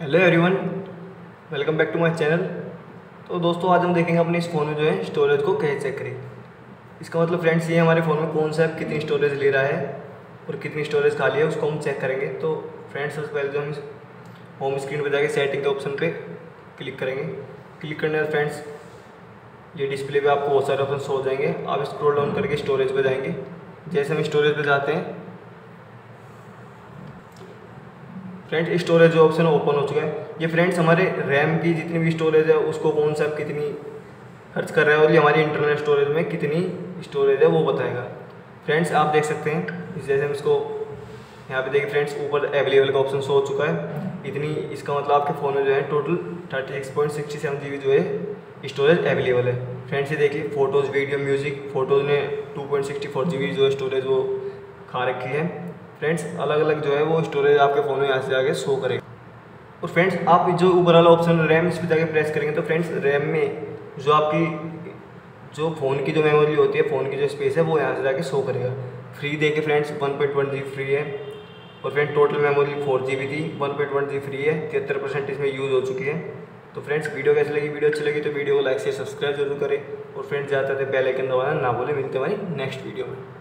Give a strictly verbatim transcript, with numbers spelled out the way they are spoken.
Hello everyone, welcome back to my channel. तो दोस्तों आज हम देखेंगे अपने इस फ़ोन में जो है स्टोरेज को कैसे चेक करें। इसका मतलब फ्रेंड्स ये हमारे फ़ोन में कौन सा ऐप कितनी स्टोरेज ले रहा है और कितनी स्टोरेज खाली है उसको हम चेक करेंगे। तो फ्रेंड्स सबसे पहले जो हम होम स्क्रीन पर जाके सेटिंग के ऑप्शन पे क्लिक करेंगे। क्लिक करने के बाद फ्रेंड्स ये डिस्प्ले पे आपको बहुत सारे ऑप्शन हो जाएंगे। आप स्क्रॉल डाउन करके स्टोरेज पे जाएंगे। जैसे हम स्टोरेज पे जाते हैं फ्रेंड्स स्टोरेज जो ऑप्शन ओपन हो चुका है। ये फ्रेंड्स हमारे रैम की जितनी भी स्टोरेज है उसको कौन सा कितनी खर्च कर रहा है और ये हमारी इंटरनल स्टोरेज में कितनी स्टोरेज है वो बताएगा। फ्रेंड्स आप देख सकते हैं जैसे हम इसको यहाँ पे देखिए फ्रेंड्स ऊपर अवेलेबल का ऑप्शन शो हो चुका है। इतनी इसका मतलब आपके फ़ोन में जो है total thirty six point sixty seven G B जो है स्टोरेज अवेलेबल है। फ्रेंड्स ये देखिए फ़ोटोज़ वीडियो म्यूज़िक फ़ोटोज़ ने two point sixty four G B जो है स्टोरेज वो खा रखी है। फ्रेंड्स अलग अलग जो है वो स्टोरेज आपके फ़ोन में यहाँ से आगे शो करेगा। और फ्रेंड्स आप जो ऊपर वाला ऑप्शन रैम इस पर जाके प्रेस करेंगे तो फ्रेंड्स रैम में जो आपकी जो फ़ोन की जो मेमोरी होती है, फ़ोन की जो स्पेस है वो यहाँ से जाके शो करेगा। फ्री देखिए friends one point one G free है और friend total memory four G B थी, one point one G free है, तिहत्तर परसेंट इसमें यूज़ हो चुकी है। तो फ्रेंड्स वीडियो कैसी लगी? वीडियो अच्छी लगी तो वीडियो को लाइक से सब्सक्राइब जरूर करें और फ्रेंड्स ज़्यादा बेल आइकन दबाना ना भूलें। मिलते हैं हमारी नेक्स्ट वीडियो में।